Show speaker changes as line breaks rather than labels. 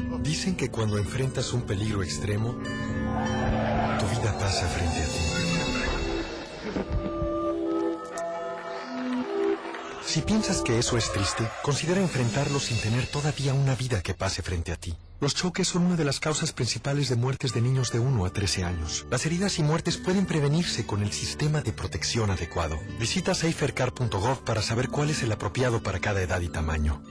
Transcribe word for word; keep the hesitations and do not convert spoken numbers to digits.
Dicen que cuando enfrentas un peligro extremo, tu vida pasa frente a ti. Si piensas que eso es triste, considera enfrentarlo sin tener todavía una vida que pase frente a ti. Los choques son una de las causas principales de muertes de niños de uno a trece años. Las heridas y muertes pueden prevenirse con el sistema de protección adecuado. Visita safercar punto gov para saber cuál es el apropiado para cada edad y tamaño.